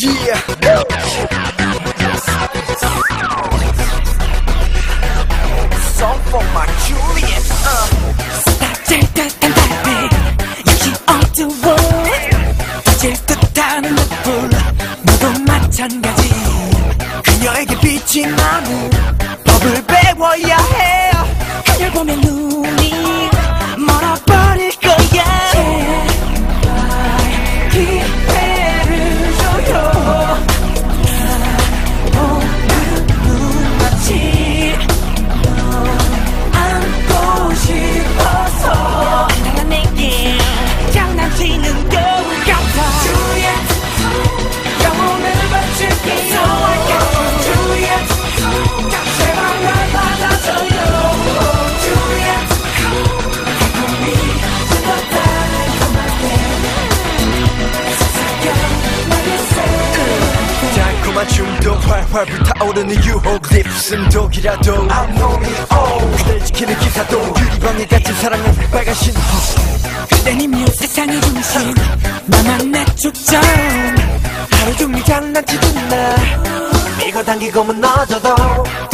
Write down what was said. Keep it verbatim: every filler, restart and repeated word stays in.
Yeah. Song for my Juliet. 따뜻한 달빛 역시 어두워 터질 듯하는 눈불 너도 마찬가지 그녀에게 빛이 나는 법을 배워야 해. 그녀를 보면 눈이 멀어버릴 거야. 기회를 줘요. 오늘 눈같이 너 안고 싶어서 당한 내게 장난치는 겨울 같아. Juliet 영혼을 바칠게. So I got you Juliet 제발 날 받아줘요. Juliet 달콤히 더 달콤하게 애써사겨 나의 새 달콤한 춤도 활활 불타오르는 유혹 립슨 독이라도 I'm lonely oh 그댈 지키는 기사도 유리방에 갇힌 사랑은 빨간 신호. 그댄 이미 세상의 중심 나만 내 축전 하루 종일 장난치던 나 밀고 당기고 무너져도